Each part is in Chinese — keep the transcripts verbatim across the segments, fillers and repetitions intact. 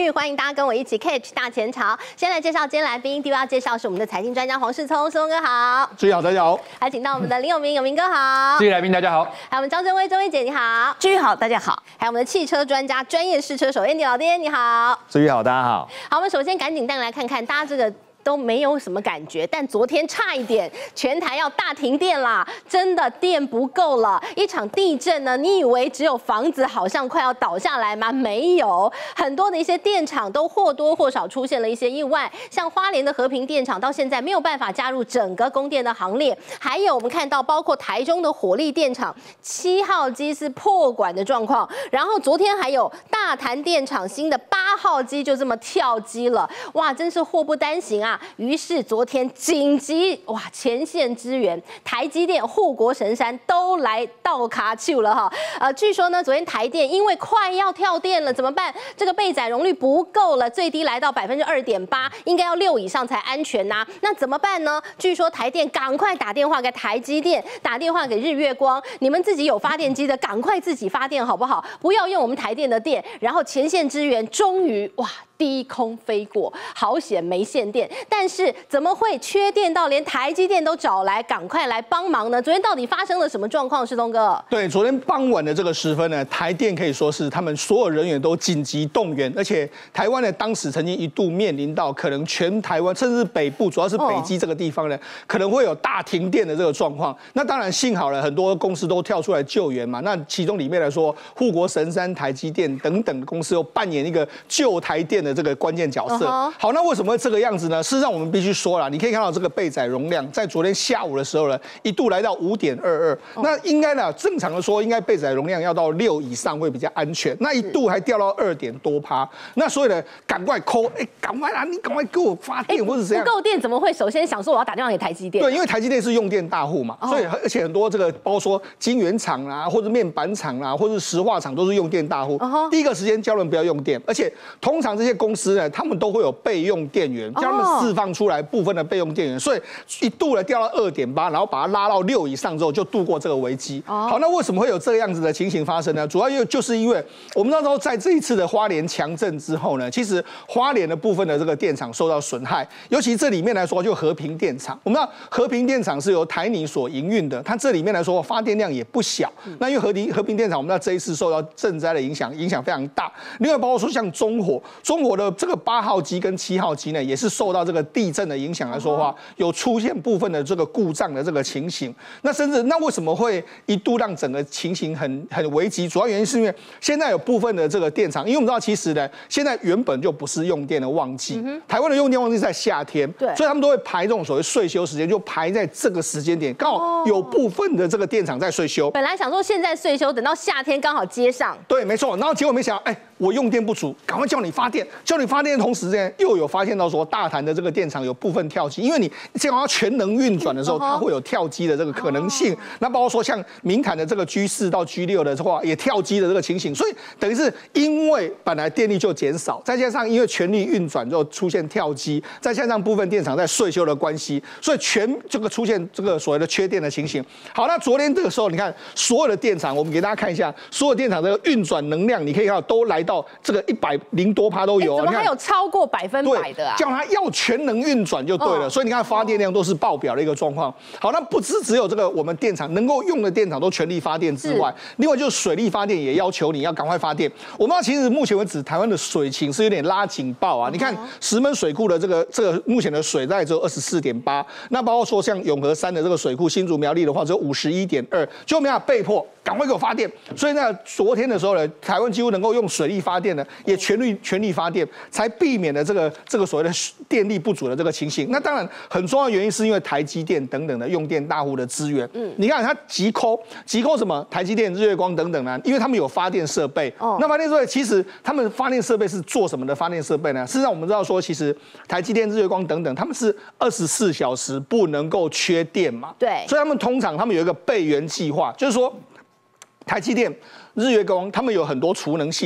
玉，欢迎大家跟我一起 catch 大前朝。先来介绍今天来宾，第一位要介绍是我们的财经专家黄世聪，世聪哥好。 志毅好，大家好。 还请到我们的林有明，有明哥好。 志毅来宾大家好。 还有我们张正威，正威姐你好。 志毅好，大家好。 还有我们的汽车专家、专业试车手 Andy 老爹你好。 志毅好，大家好。 好，我们首先赶紧带来看看大家这个。都没有什么感觉，但昨天差一点，全台要大停电啦！真的电不够了。一场地震呢，你以为只有房子好像快要倒下来吗？没有，很多的一些电厂都或多或少出现了一些意外，像花莲的和平电厂到现在没有办法加入整个供电的行列，还有我们看到包括台中的火力电厂七号机是破管的状况，然后昨天还有大潭电厂新的八号机就这么跳机了，哇，真是祸不单行啊！于是昨天紧急哇前线支援，台积电、护国神山都来到卡丘了哈。呃，据说呢，昨天台电因为快要跳电了，怎么办？这个备载容率不够了，最低来到百分之二点八，应该要六以上才安全呐、啊。那怎么办呢？据说台电赶快打电话给台积电，打电话给日月光，你们自己有发电机的，赶快自己发电好不好？不要用我们台电的电。然后前线支援终于哇。低空飞过，好险没限电，但是怎么会缺电到连台积电都找来赶快来帮忙呢？昨天到底发生了什么状况？世聪哥， 对，昨天傍晚的这个时分呢，台电可以说是他们所有人员都紧急动员，而且台湾呢当时曾经一度面临到可能全台湾甚至北部，主要是北基这个地方呢，可能会有大停电的这个状况。那当然幸好了，很多公司都跳出来救援嘛。那其中里面来说，护国神山、台积电等等的公司又扮演一个救台电的这个关键角色。Uh-huh. 好，那为什么会这个样子呢？事实上，我们必须说了，你可以看到这个备载容量在昨天下午的时候呢，一度来到五点二二。那应该呢，正常的说，应该备载容量要到六以上会比较安全。那一度还掉到二点多趴。那所以呢，赶快 call， 哎，赶快啦，你赶快给我发电或者怎样？ 不够电怎么会首先想说我要打电话给台积电？ 对，因为台积电是用电大户嘛， oh. 所以而且很多这个包括说晶圆厂啊，或者面板厂啊，或者石化厂都是用电大户。Uh-huh. 第一个时间叫人不要用电，而且通常这些公司。他们都会有备用电源，叫他们释放出来部分的备用电源，所以一度呢掉到二点八，然后把它拉到六以上之后，就度过这个危机。好，那为什么会有这样子的情形发生呢？主要又就是因为我们那时候在这一次的花莲强震之后呢，其实花莲的部分的这个电厂受到损害，尤其这里面来说就和平电厂，我们知道和平电厂是由台泥所营运的，它这里面来说发电量也不小。那因为和平和平电厂，我们知道这一次受到震灾的影响，影响非常大。另外包括说像中火，中火的这个八号机跟七号机呢，也是受到这个地震的影响来说话，有出现部分的这个故障的这个情形。那甚至那为什么会一度让整个情形很很危急？主要原因是因为现在有部分的这个电厂，因为我们知道其实呢，现在原本就不是用电的旺季，嗯、台湾的用电旺季是在夏天，对，所以他们都会排这种所谓岁休时间，就排在这个时间点，刚好有部分的这个电厂在岁休。 本来想说现在岁休，等到夏天刚好接上。 对，没错。然后结果没想到，哎、欸，我用电不足，赶快叫你发电，叫你发电的同时呢，又有发现到说大潭的这个电厂有部分跳机，因为你这样要全能运转的时候，它会有跳机的这个可能性。那包括说像明坎的这个 G 四到 G 六的话，也跳机的这个情形，所以等于是因为本来电力就减少，再加上因为全力运转之后出现跳机，再加上部分电厂在岁休的关系，所以全这个出现这个所谓的缺电的情形。好，那昨天这个时候，你看所有的电厂，我们给大家看一下，所有电厂的运转能量，你可以看到都来到这个一百零多趴都有。 怎么还有超过百分百的啊？ 叫它要全能运转就对了，哦、所以你看发电量都是爆表的一个状况。好，那不只只有这个我们电厂能够用的电厂都全力发电之外，另外就是水力发电也要求你要赶快发电。我们其实目前为止台湾的水情是有点拉警报啊。嗯、你看石门水库的这个这个目前的水大概只有二十四点八，那包括说像永和山的这个水库新竹苗栗的话只有五十一点二，就没有被迫。赶快给我发电！所以呢，昨天的时候呢，台湾几乎能够用水力发电的，也全力全力发电，才避免了这个这个所谓的电力不足的这个情形。那当然，很重要的原因是因为台积电等等的用电大户的资源。嗯，你看它急扣急扣什么？台积电、日月光等等呢？因为他们有发电设备。哦，那发电设备其实他们发电设备是做什么的发电设备呢？事实上，我们知道说，其实台积电、日月光等等，他们是二十四小时不能够缺电嘛。 对， 所以他们通常他们有一个备援计划，就是说。台积电、日月光，他们有很多储能系统，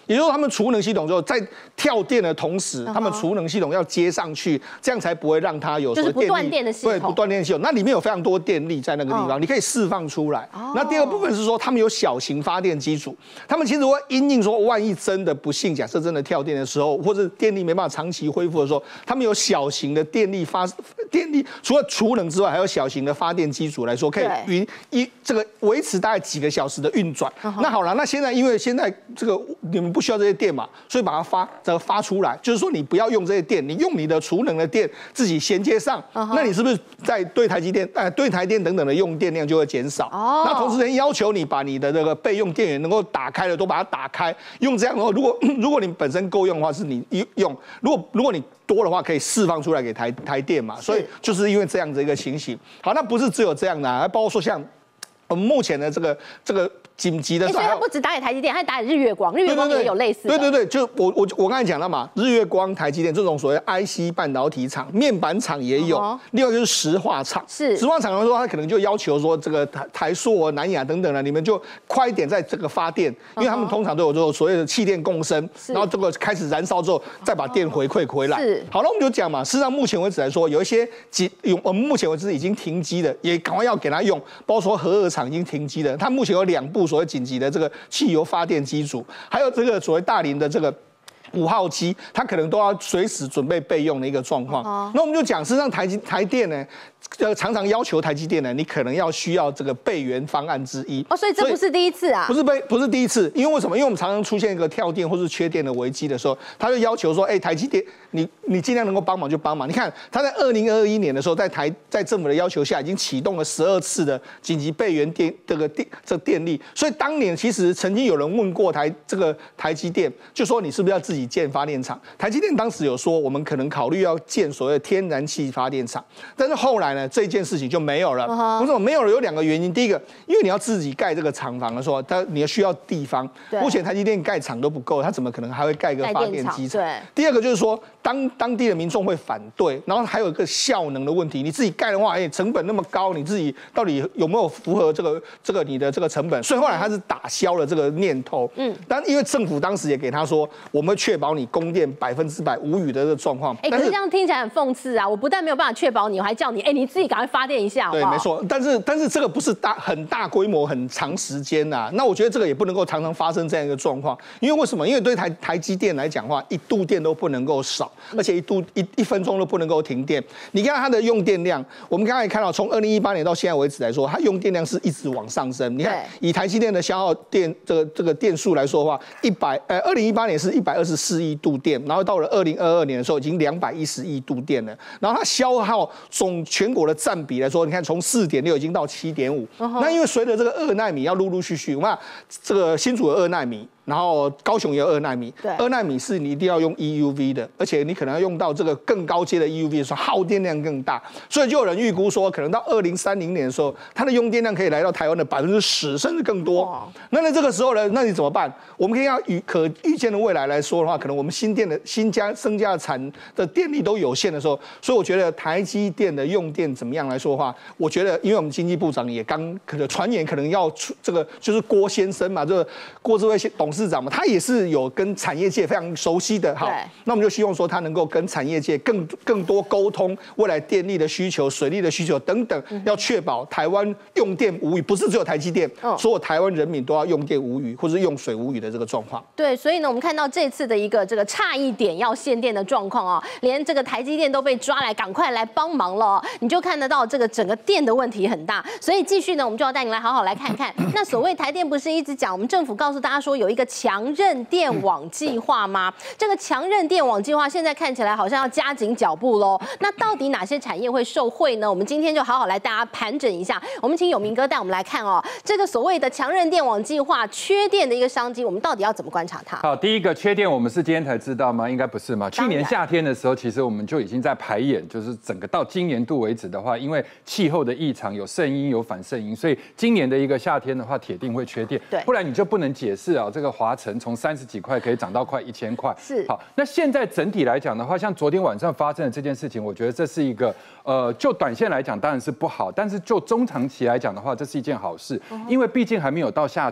也就是说他们储能系统之后在跳电的同时，他们储能系统要接上去，这样才不会让它有就是不断电的系统， 对，不断电系统，那里面有非常多电力在那个地方，你可以释放出来。那第二部分是说，他们有小型发电机组，他们其实会因应说，万一真的不幸，假设真的跳电的时候，或者电力没办法长期恢复的时候，他们有小型的电力发电力，除了储能之外，还有小型的发电机组来说，可以云一这个维持大概几个小时的运转。那好了，那现在因为现在这个你们不需要这些电嘛，所以把它发这个发出来，就是说你不要用这些电，你用你的储能的电自己衔接上， uh huh. 那你是不是在对台积电、呃对台电等等的用电量就会减少？哦， oh. 那同时人要求你把你的这个备用电源能够打开的都把它打开，用这样的话，如果如果你本身够用的话，是你用；如果如果你多的话，可以释放出来给台台电嘛。所以就是因为这样子一个情形。好，那不是只有这样的、啊，还包括说像我们目前的这个这个。紧急的， 所以它不只打给台积电，它打给日月光，日月光也有类似的。 对对对，就我我我刚才讲了嘛，日月光、台积电这种所谓 I C 半导体厂、面板厂也有，哦、另外就是石化厂。是石化厂来说，它可能就要求说，这个台台塑、南亚等等的，你们就快一点在这个发电，因为他们通常都有这种所谓的气电共生，然后这个开始燃烧之后，再把电回馈回来。是好了，我们就讲嘛，事实上目前为止来说，有一些几有我们目前为止已经停机的，也赶快要给它用，包括说核二厂已经停机的，它目前有两部所谓紧急的这个。汽油发电机组，还有这个所谓大林的这个五号机，它可能都要随时准备备用的一个状况。哦、那我们就讲，事实上台积台电呢，呃，常常要求台积电呢，你可能要需要这个备援方案之一。 哦，所以这不是第一次啊？ 不是备，不是第一次，因为为什么？因为我们常常出现一个跳电或是缺电的危机的时候，他就要求说，哎、欸，台积电，你你尽量能够帮忙就帮忙。你看，他在二零二一年的时候，在台在政府的要求下，已经启动了十二次的紧急备援电这个电这个电力。所以当年其实曾经有人问过台这个台积电，就说你是不是要自己建发电厂？台积电当时有说，我们可能考虑要建所谓的天然气发电厂，但是后来呢，这件事情就没有了。为什么没有了？有两个原因。第一个，因为你要自己盖这个厂房的时候，它你要需要地方。目前台积电盖厂都不够，它怎么可能还会盖个发电机厂？第二个就是说，当当地的民众会反对，然后还有一个效能的问题。你自己盖的话，哎，成本那么高，你自己到底有没有符合这个这个你的这个成本？所以后来他是打消了这个念头。嗯，但因为政府当时也给他说，我们会确保你供电百分之百无虞的这个状况。 哎，可是这样听起来很讽刺啊！我不但没有办法确保你，我还叫你，哎，你自己赶快发电一下好不好？ 对，没错。但是但是这个不是大很大规模、很长时间呐、啊。那我觉得这个也不能够常常发生这样一个状况，因为为什么？因为对台台积电来讲的话，一度电都不能够少，而且一度一一分钟都不能够停电。你看它的用电量，我们刚才看到，从二零一八年到现在为止来说，它用电量是一直往上升。你看，以台积电的消耗电这个这个电数来说的话，一百呃二零一八年是一百二十四亿度电，然后到了二零二二年的时候，已经两百一十亿度电了。然后它消耗总全国的占比来说，你看从四点六已经到七点五。那因为随着这个二奈米要陆陆续续，我们看这个新竹有二奈米。然后高雄也有二奈米，二奈米是你一定要用 E U V 的，而且你可能要用到这个更高阶的 E U V 的时候，耗电量更大，所以就有人预估说，可能到二零三零年的时候，它的用电量可以来到台湾的百分之十甚至更多。那在这个时候呢，那你怎么办？我们可以要预可预见的未来来说的话，可能我们新电的新加增加的产的电力都有限的时候，所以我觉得台积电的用电怎么样来说的话，我觉得因为我们经济部长也刚可能传言可能要出这个就是郭先生嘛，这个郭智慧董事。市长嘛，他也是有跟产业界非常熟悉的，好，那我们就希望说他能够跟产业界更更多沟通未来电力的需求、水利的需求等等，嗯、要确保台湾用电无虞，不是只有台积电，哦、所有台湾人民都要用电无虞，或是用水无虞的这个状况。 对，所以呢，我们看到这次的一个这个差一点要限电的状况哦，连这个台积电都被抓来，赶快来帮忙了、哦，你就看得到这个整个电的问题很大。所以继续呢，我们就要带您来好好来看看，那所谓台电不是一直讲，我们政府告诉大家说有一个强韧电网计划吗？这个强韧电网计划现在看起来好像要加紧脚步喽。那到底哪些产业会受惠呢？我们今天就好好来大家盘整一下。我们请有明哥带我们来看哦，这个所谓的强韧电网计划缺电的一个商机，我们到底要怎么观察它？ 好，第一个缺电，我们是今天才知道吗？应该不是嘛？去年夏天的时候，其实我们就已经在排演，就是整个到今年度为止的话，因为气候的异常，有圣婴有反圣婴，所以今年的一个夏天的话，铁定会缺电。对，不然你就不能解释啊，这个华晨从三十几块可以涨到快一千块。是，好，那现在整体来讲的话，像昨天晚上发生的这件事情，我觉得这是一个呃，就短线来讲当然是不好，但是就中长期来讲的话，这是一件好事，因为毕竟还没有到夏天。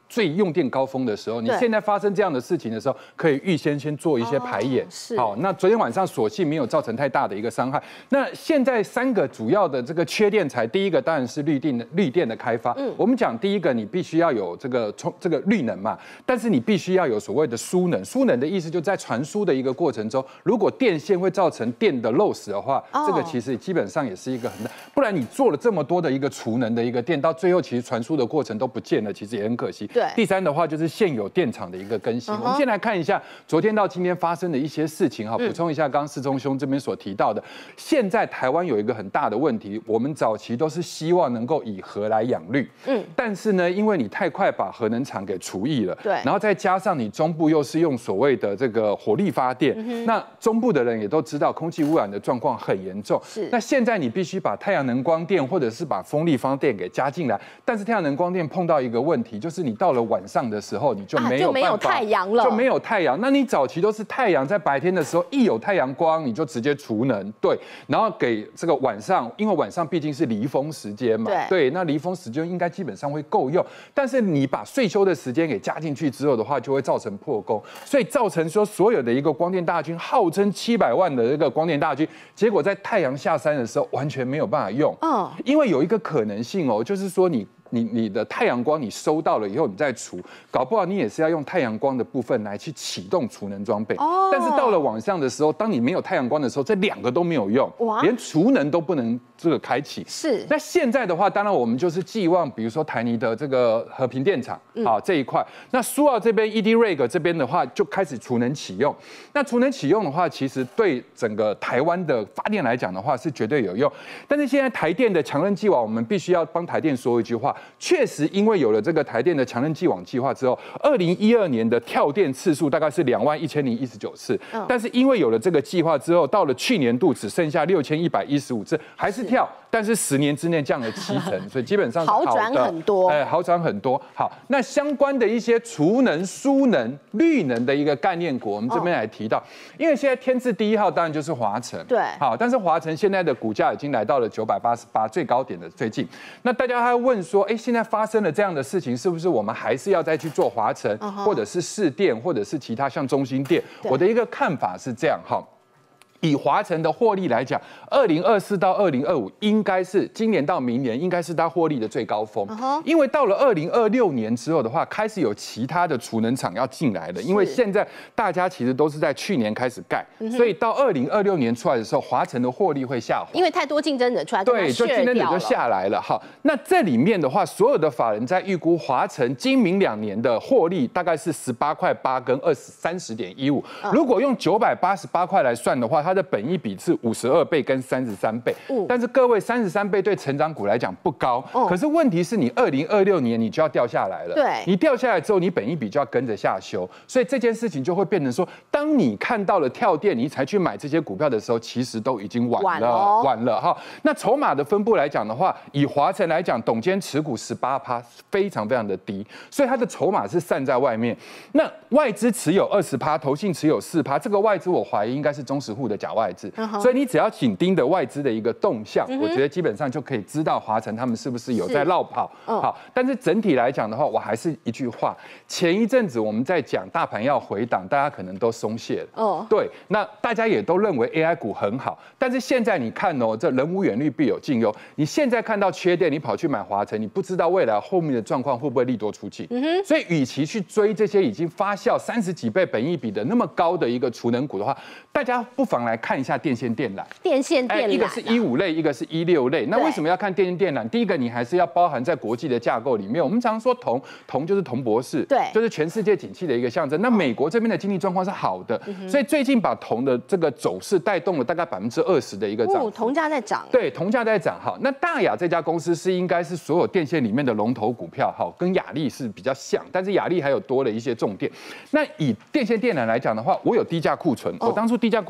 最用电高峰的时候，你现在发生这样的事情的时候，可以预先先做一些排演。 是。 好，那昨天晚上所幸没有造成太大的一个伤害。那现在三个主要的这个缺电材，第一个当然是绿电的绿电的开发。嗯，我们讲第一个，你必须要有这个充这个绿能嘛，但是你必须要有所谓的输能。输能的意思就在传输的一个过程中，如果电线会造成电的漏死的话，哦、这个其实基本上也是一个很大。不然你做了这么多的一个储能的一个电，到最后其实传输的过程都不见了，其实也很可惜。 对。 第三的话就是现有电厂的一个更新。Uh-huh. 我们先来看一下昨天到今天发生的一些事情哈，补充一下刚刚世忠兄这边所提到的。现在台湾有一个很大的问题，我们早期都是希望能够以核来养绿，嗯，但是呢，因为你太快把核能厂给除役了， 对， 然后再加上你中部又是用所谓的这个火力发电，嗯、那中部的人也都知道空气污染的状况很严重， 是。 那现在你必须把太阳能光电或者是把风力发电给加进来，但是太阳能光电碰到一个问题，就是你到了晚上的时候，你就没有办法、啊、就没有太阳了， 就没有太阳。那你早期都是太阳在白天的时候，一有太阳光你就直接储能，对，然后给这个晚上，因为晚上毕竟是离峰时间嘛， 对， 对，那离峰时间应该基本上会够用，但是你把睡休的时间给加进去之后的话，就会造成破功，所以造成说所有的一个光电大军，号称七百万的这个光电大军，结果在太阳下山的时候完全没有办法用，嗯，因为有一个可能性哦，就是说你。你你的太阳光你收到了以后，你再储，搞不好你也是要用太阳光的部分来去启动储能装备。哦。但是到了晚上的时候，当你没有太阳光的时候，这两个都没有用，哇，连储能都不能这个开启。 是。 那现在的话，当然我们就是寄望，比如说台泥的这个和平电厂，嗯、啊这一块。那苏澳这边 E D R E G 这边的话，就开始储能启用。那储能启用的话，其实对整个台湾的发电来讲的话，是绝对有用。但是现在台电的强韧技网，我们必须要帮台电说一句话。确实，因为有了这个台电的强韧技网计划之后，二零一二年的跳电次数大概是两万一千零一十九次，嗯、但是因为有了这个计划之后，到了去年度只剩下六千一百一十五次，还是跳，但是十年之内降了七成，所以基本上是好的， 好转很多， 哎，好转很多。好，那相关的一些储能、输能、绿能的一个概念股，我们这边来提到，哦、因为现在天字第一号当然就是华城， 对， 好，但是华城现在的股价已经来到了九百八十八最高点的最近，那大家还问说，哎，现在发生了这样的事情，是不是我们还是要再去做华城， uh-huh. 或者是市电，或者是其他像中兴电？我的一个看法是这样哈。以华城的获利来讲，二零二四到二零二五应该是今年到明年应该是它获利的最高峰， uh-huh. 因为到了二零二六年之后的话，开始有其他的储能厂要进来了，因为现在大家其实都是在去年开始盖，所以到二零二六年出来的时候，华城的获利会下滑， 因为太多竞争者出来， 对，就竞争者就下来了。好，那这里面的话，所有的法人在预估华城今明两年的获利大概是十八块八跟二十三十点一五，如果用九百八十八块来算的话，它的本益比是五十二倍跟三十三倍，嗯、但是各位三十三倍对成长股来讲不高，嗯、可是问题是你二零二六年你就要掉下来了， 对， 你掉下来之后，你本益比就要跟着下修，所以这件事情就会变成说，当你看到了跳电，你才去买这些股票的时候，其实都已经晚了，晚了哈。那筹码的分布来讲的话，以华城来讲，董监持股十八趴，非常非常的低，所以它的筹码是散在外面。那外资持有二十趴，投信持有四趴，这个外资我怀疑应该是中实户的假外资。Uh-huh. 所以你只要紧盯着外资的一个动向， uh-huh. 我觉得基本上就可以知道华城他们是不是有在绕跑。Uh-huh. 好，但是整体来讲的话，我还是一句话，前一阵子我们在讲大盘要回档，大家可能都松懈了。哦、uh-huh. ，对，那大家也都认为 A I 股很好，但是现在你看哦，这人无远虑必有近忧。你现在看到缺电，你跑去买华城，你不知道未来后面的状况会不会利多出尽。Uh-huh. 所以与其去追这些已经发酵三十几倍本益比的那么高的一个储能股的话，大家不妨来看一下电线电缆。 电线电缆、啊， 一个是一五类，一个是一六类。那为什么要看电线电缆？第一个，你还是要包含在国际的架构里面。我们常说铜，铜就是铜博士， 对， 就是全世界景气的一个象征。那美国这边的经济状况是好的，嗯、所以最近把铜的这个走势带动了大概百分之二十的一个涨幅。 哦，铜价在涨。 对，铜价在涨。好，那大亚这家公司是应该是所有电线里面的龙头股票，好，跟亚力是比较像，但是亚力还有多了一些重电。那以电线电缆来讲的话，我有低价库存，哦、我当初低价库存是库。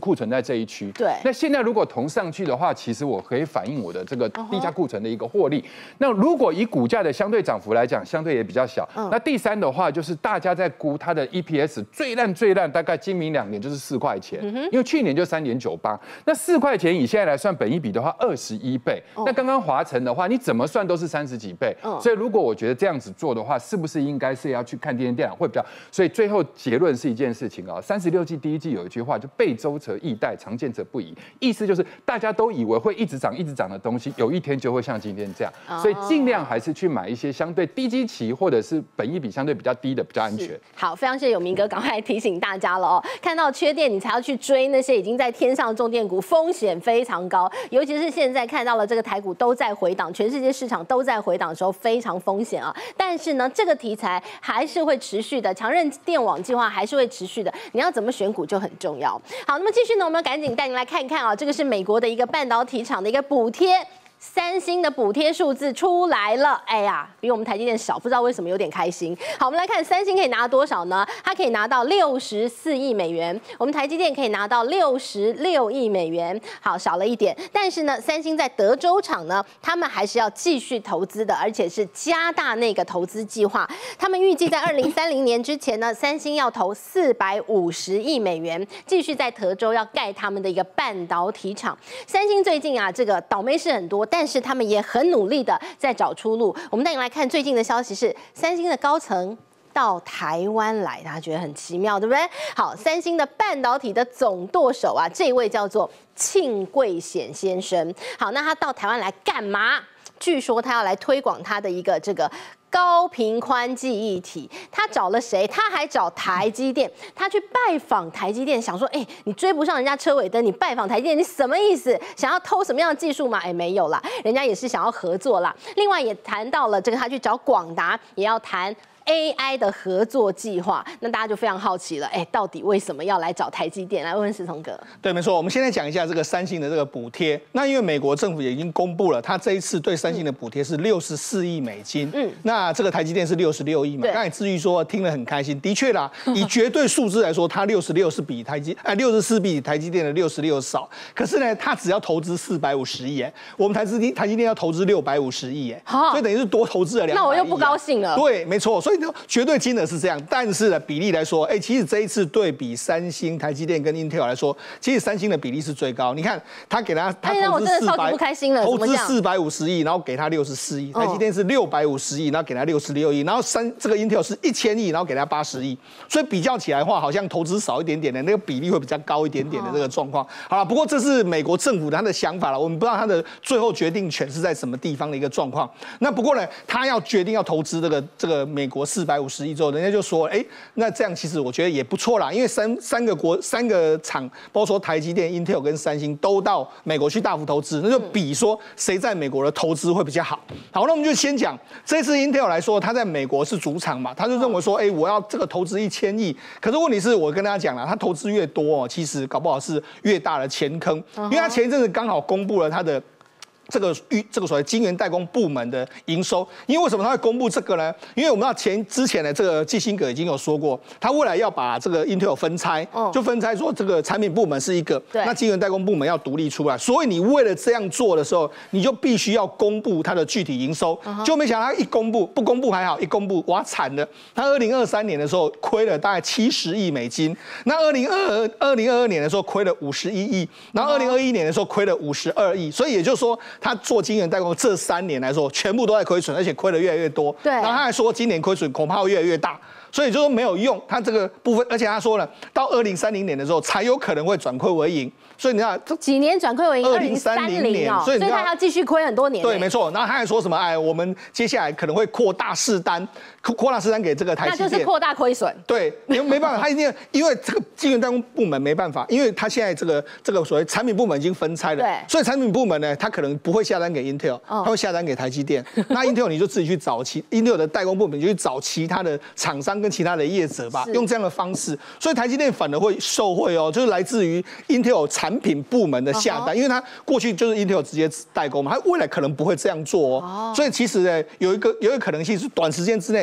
库存在这一区。 对， 那现在如果铜上去的话，其实我可以反映我的这个低价库存的一个获利。那如果以股价的相对涨幅来讲，相对也比较小。那第三的话，就是大家在估它的 E P S 最烂最烂，大概今明两年就是四块钱，因为去年就三点九八，那四块钱以现在来算本益比的话，二十一倍。那刚刚华晨的话，你怎么算都是三十几倍。所以如果我觉得这样子做的话，是不是应该是要去看电电脑会比较？所以最后结论是一件事情啊，三十六计第一季有一句话，就备周则易殆，常见则不宜。意思就是大家都以为会一直涨一直涨的东西，有一天就会像今天这样。所以尽量还是去买一些相对低基期或者是本益比相对比较低的，比较安全。 好，非常谢谢有明哥，赶快来提醒大家了哦。看到缺电，你才要去追那些已经在天上的重电股，风险非常高。尤其是现在看到了这个台股都在回档，全世界市场都在回档的时候，非常风险啊。但是呢，这个题材还是会持续的，强韧电网计划还是会持续的。你要怎么选股就很重要。好，那么继续呢，我们赶紧带您来看看啊，这个是美国的一个半导体厂的一个补贴。三星的补贴数字出来了，哎呀，比我们台积电少，不知道为什么有点开心。好，我们来看三星可以拿多少呢？它可以拿到六十四亿美元，我们台积电可以拿到六十六亿美元，好，少了一点。但是呢，三星在德州厂呢，他们还是要继续投资的，而且是加大那个投资计划。他们预计在二零三零年之前呢，三星要投四百五十亿美元，继续在德州要盖他们的一个半导体厂。三星最近啊，这个倒霉事很多。但是他们也很努力的在找出路。我们带你来看最近的消息是，三星的高层到台湾来，大家觉得很奇妙，对不对？好，三星的半导体的总舵手啊，这位叫做庆贵显先生。好，那他到台湾来干嘛？据说他要来推广他的一个这个。高频宽记忆体，他找了谁？他还找台积电，他去拜访台积电，想说，哎、欸，你追不上人家车尾灯，你拜访台积电，你什么意思？想要偷什么样的技术吗？哎、欸，没有啦，人家也是想要合作啦。另外也谈到了这个，他去找广达，也要谈。A I 的合作计划，那大家就非常好奇了，哎，到底为什么要来找台积电？来问问石彤哥。 对，没错，我们现在讲一下这个三星的这个补贴。那因为美国政府也已经公布了，它这一次对三星的补贴是六十四亿美金。嗯，那这个台积电是六十六亿嘛？刚才志玉说听了很开心，的确啦，以绝对数字来说，它六十六是比台积哎六十四比台积电的六十六少。可是呢，它只要投资四百五十亿，哎，我们台积电台积电要投资六百五十亿，哎，所以等于是多投资了两百亿。 那我又不高兴了。 对，没错，所以呢，绝对金额是这样，但是呢，比例来说，哎，其实这一次对比三星、台积电跟 Intel 来说，其实三星的比例是最高。你看，他给他他投资四百，投资四百五十亿，然后给他六十四亿；台积电是六百五十亿，然后给他六十六亿；然后三这个 Intel 是一千亿，然后给他八十亿。所以比较起来的话，好像投资少一点点的那个比例会比较高一点点的这个状况。好了，不过这是美国政府的他的想法了，我们不知道他的最后决定权是在什么地方的一个状况。那不过呢，他要决定要投资这个这个美国四百五十亿之后，人家就说，哎，那这样其实我觉得也不错啦，因为三三个国三个厂，包括说台积电、Intel 跟三星都到美国去大幅投资，那就比说谁在美国的投资会比较好。好，那我们就先讲这次 Intel 来说，他在美国是主场嘛，他就认为说，哎，我要这个投资一千亿，可是问题是我跟大家讲了，他投资越多，其实搞不好是越大的钱坑，因为他前一阵子刚好公布了他的。这个预这个所谓晶圆代工部门的营收，因为为什么他会公布这个呢？因为我们知道前之前的这个基辛格已经有说过，他未来要把这个 Intel 分拆，就分拆说这个产品部门是一个，那晶圆代工部门要独立出来。所以你为了这样做的时候，你就必须要公布它的具体营收。就没想到他一公布，不公布还好，一公布哇惨了！他二零二三年的时候亏了大概七十亿美金，那二零二二二零二二年的时候亏了五十一亿，然后二零二一年的时候亏了五十二亿，所以也就是说。他做晶圆代工这三年来说，全部都在亏损，而且亏的越来越多。 对， 然后他还说今年亏损恐怕会越来越大。所以就说没有用，他这个部分，而且他说了，到二零三零年的时候才有可能会转亏为盈。所以你看， 几年转亏为盈，二零三零年，所以他还要继续亏很多年。 对，没错。然后他还说什么？哎，我们接下来可能会扩大试单，扩大试单给这个台积电， 那就是扩大亏损。 对，你没办法，他一定因为这个晶圆代工部门没办法，因为他现在这个这个所谓产品部门已经分拆了， 对， 所以产品部门呢，他可能不会下单给 Intel， 他会下单给台积电。那 Intel 你就自己去找其 Intel 的代工部门，你就去找其他的厂商跟其他的业者吧，用这样的方式。所以台积电反而会受惠哦，就是来自于 Intel 产品部门的下单，因为他过去就是 Intel 直接代工嘛，他未来可能不会这样做哦。所以其实呢，有一个有一个可能性是短时间之内，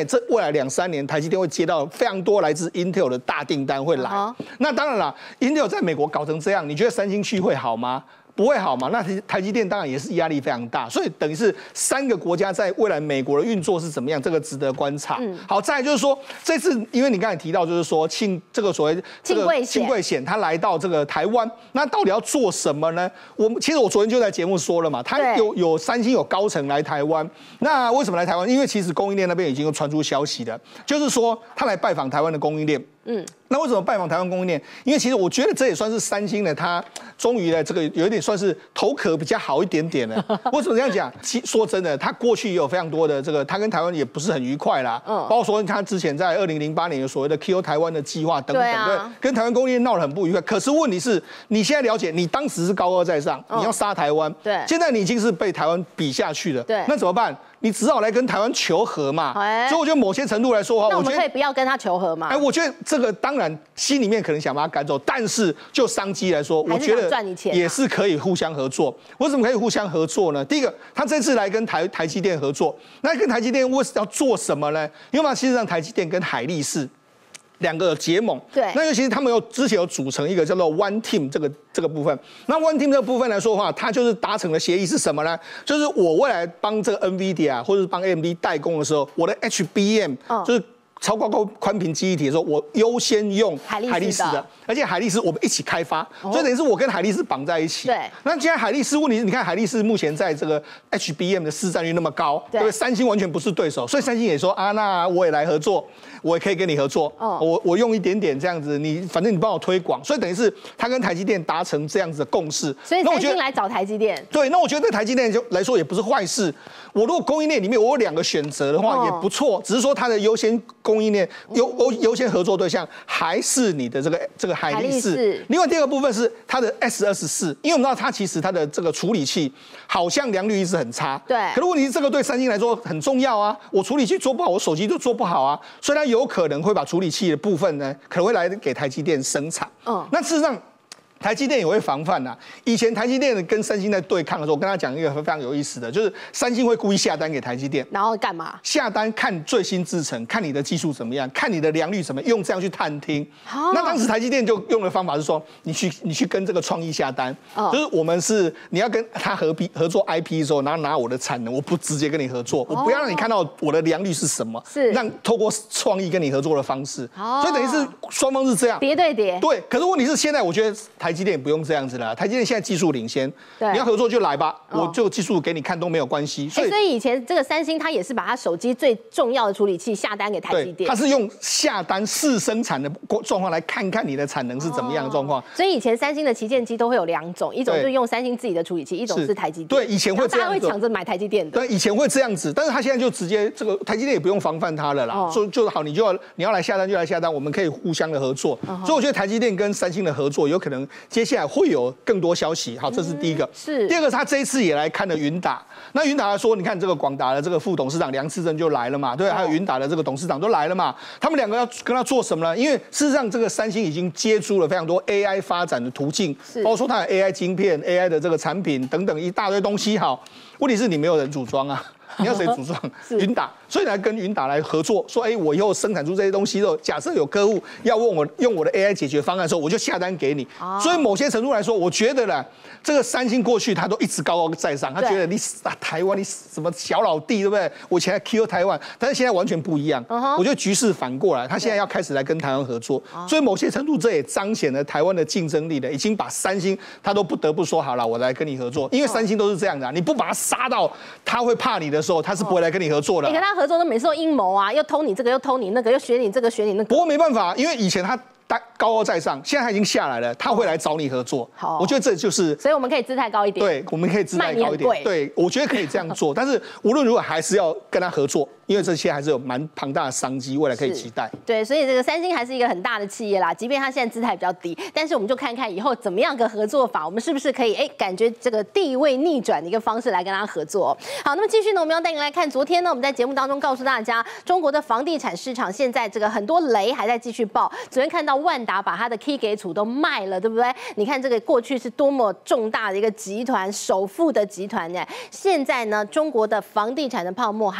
这未来两三年，台积电会接到非常多来自 Intel 的大订单会来。Uh-huh. 那当然啦 ，Intel 在美国搞成这样，你觉得三星去会好吗？不会好嘛？那台积电当然也是压力非常大，所以等于是三个国家在未来美国的运作是怎么样，这个值得观察。嗯、好，再来就是说这次，因为你刚才提到就是说庆这个所谓这个庆贵险，他来到这个台湾，那到底要做什么呢？我们其实我昨天就在节目说了嘛，他有有三星有高层来台湾，那为什么来台湾？因为其实供应链那边已经有传出消息了，就是说他来拜访台湾的供应链。嗯，那为什么拜访台湾供应链？因为其实我觉得这也算是三星呢，它终于呢这个有一点算是头壳比较好一点点了。为什么这样讲？其说真的，他过去也有非常多的这个，他跟台湾也不是很愉快啦。嗯，包括说他之前在二零零八年有所谓的 Q 台湾的计划等等，对，啊、跟台湾供应链闹得很不愉快。可是问题是，你现在了解，你当时是高高在上，你要杀台湾，对，现在你已经是被台湾比下去了，对，那怎么办？你只好来跟台湾求和嘛，欸、所以我觉得某些程度来说的话， 那我们可以不要跟他求和嘛？ 哎，我觉得这个当然心里面可能想把他赶走，但是就商机来说，我觉得也是可以互相合作。为什么可以互相合作呢？第一个，他这次来跟台台积电合作，那跟台积电为要做什么呢？因为嘛，其实上台积电跟海力士两个结盟，对，那尤其是他们有之前有组成一个叫做 One Team 这个这个部分。那 One Team 这个部分来说的话，它就是达成的协议是什么呢？就是我未来帮这个 NVIDIA 或者是帮 A M D 代工的时候，我的 H B M、哦、就是超高高宽频记忆体的时候，我优先用海力士的，而且海力士我们一起开发，哦、所以等于是我跟海力士绑在一起。对，那既然海力士问题是，你看海力士目前在这个 H B M 的市占率那么高，对，对三星完全不是对手，所以三星也说啊，那我也来合作。我也可以跟你合作，哦、我我用一点点这样子，你反正你帮我推广，所以等于是他跟台积电达成这样子的共识。 所以三星来找台积电， 对，那我觉得对台积电就来说也不是坏事。我如果供应链里面我有两个选择的话、哦、也不错，只是说它的优先供应链优优优先合作对象还是你的这个这个海力士。另外第二个部分是它的 S 二十四，因为我们知道它其实它的这个处理器好像良率一直很差，对。可是问题是这个对三星来说很重要啊，我处理器做不好，我手机就做不好啊，所以它有可能会把处理器的部分呢，可能会来给台积电生产。嗯，那事实上，台积电也会防范呐、啊。以前台积电跟三星在对抗的时候，我跟他讲一个非常有意思的，就是三星会故意下单给台积电， 然后干嘛？ 下单看最新制程，看你的技术怎么样，看你的良率怎么样，用这样去探听。哦、那当时台积电就用的方法是说，你去你去跟这个创意下单，哦、就是我们是你要跟他合批合作 I P 的时候，然后拿我的产能，我不直接跟你合作，我不要让你看到我的良率是什么，是让透过创意跟你合作的方式。哦、所以等于是双方是这样叠对叠。 对，可是问题是现在我觉得台积电也不用这样。台积电现在技术领先，你要合作就来吧，哦、我就技术给你看都没有关系。 所以，所以以前这个三星它也是把它手机最重要的处理器下单给台积电， 它是用下单试生产的状况来看看你的产能是怎么样的状况。哦、 所以以前三星的旗舰机都会有两种，一种是用三星自己的处理器，一种是台积电。 对，以前会这样子， 大家会抢着买台积电的。 对，以前会这样子，但是他现在就直接这个台积电也不用防范它了啦，哦、说就好，你就要你要来下单就来下单，我们可以互相的合作。哦、所以我觉得台积电跟三星的合作有可能接下来会有更多消息。好，这是第一个。嗯、是第二个，他这一次也来看了云达。那云达说，你看这个广达的这个副董事长梁志珍就来了嘛，对，还有云达的这个董事长都来了嘛。他们两个要跟他做什么呢？因为事实上，这个三星已经接触了非常多 A I 发展的途径，包括说它有 A I 晶片、A I 的这个产品等等一大堆东西。好，问题是你没有人组装啊。你要谁组装？云达，所以来跟云达来合作，说，哎、欸，我以后生产出这些东西之后，假设有客户要问我用我的 A I 解决方案的时候，我就下单给你。哦、所以某些程度来说，我觉得呢，这个三星过去他都一直高高在上，他觉得你啊台湾你什么小老弟，对不对？我以前还 Q 台湾，但是现在完全不一样。Uh-huh、我觉得局势反过来，他现在要开始来跟台湾合作，所以某些程度这也彰显了台湾的竞争力的，已经把三星他都不得不说好了，我来跟你合作，因为三星都是这样的、啊，你不把他杀到他会怕你的时候，他是不会来跟你合作的。 你跟他合作都每次都阴谋啊，又偷你这个，又偷你那个，又学你这个，学你那个。 不过没办法，因为以前他高高在上，现在他已经下来了，他会来找你合作。好，我觉得这就是， 所以我们可以姿态高一点。 对，我们可以姿态高一点。对，我觉得可以这样做，但是无论如何还是要跟他合作。因为这些还是有蛮庞大的商机，未来可以期待。 对，所以这个三星还是一个很大的企业啦，即便它现在姿态比较低，但是我们就看看以后怎么样个合作法，我们是不是可以哎感觉这个地位逆转的一个方式来跟它合作。好，那么继续呢，我们要带您来看，昨天呢我们在节目当中告诉大家，中国的房地产市场现在这个很多雷还在继续爆。昨天看到万达把它的 K 给处都卖了，对不对？你看这个过去是多么重大的一个集团，首富的集团呢，现在呢中国的房地产的泡沫还